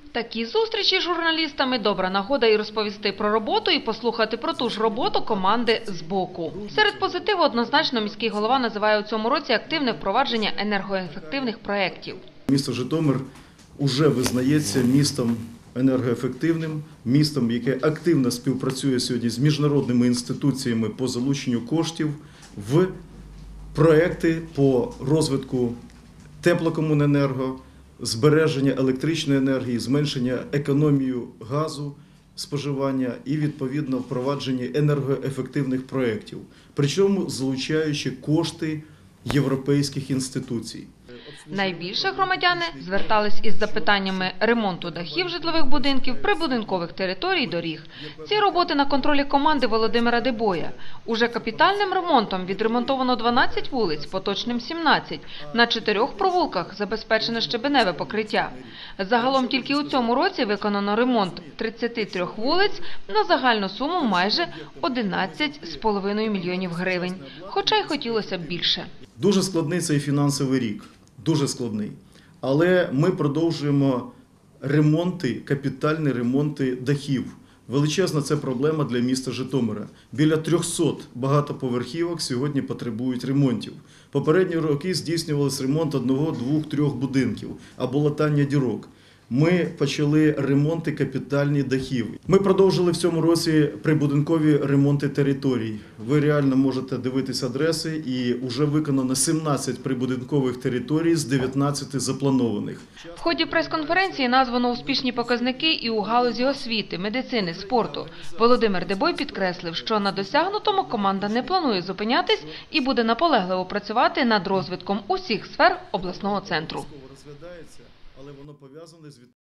Такі зустрічі з журналістами – добра нагода і розповісти про роботу, і послухати про ту ж роботу команди збоку. Серед позитиву однозначно міський голова називає у цьому році активне впровадження енергоефективних проєктів. Місто Житомир уже визнається містом енергоефективним, містом, яке активно співпрацює сьогодні з міжнародними інституціями по залученню коштів в проекти по розвитку теплокомуненерго, збереження електричної енергії, зменшення економії газу, споживання і, відповідно, впровадження енергоефективних проєктів, причому залучаючи кошти європейських інституцій. Найбільше громадяни звертались із запитаннями ремонту дахів житлових будинків, прибудинкових територій і доріг. Ці роботи на контролі команди Володимира Дебоя. Уже капітальним ремонтом відремонтовано 12 вулиць, поточним 17. На 4 провулках забезпечено щебеневе покриття. Загалом тільки у цьому році виконано ремонт 33 вулиць на загальну суму майже 11,5 мільйонів гривень. Хоча й хотілося б більше. Дуже складний цей фінансовий рік. Дуже складний. Але ми продовжуємо ремонти, капітальні ремонти дахів. Величезна це проблема для міста Житомира. Біля 300 багатоповерхівок сьогодні потребують ремонтів. Попередні роки здійснювався ремонт 1, 2, 3 будинків або латання дірок. Ми почали ремонти капітальні дахів. Ми продовжили в цьому році прибудинкові ремонти територій. Ви реально можете дивитися адреси, і вже виконано 17 прибудинкових територій з 19 запланованих. В ході прес-конференції названо успішні показники і у галузі освіти, медицини, спорту. Володимир Дебой підкреслив, що на досягнутому команда не планує зупинятись і буде наполегливо працювати над розвитком усіх сфер обласного центру. Але воно пов'язане з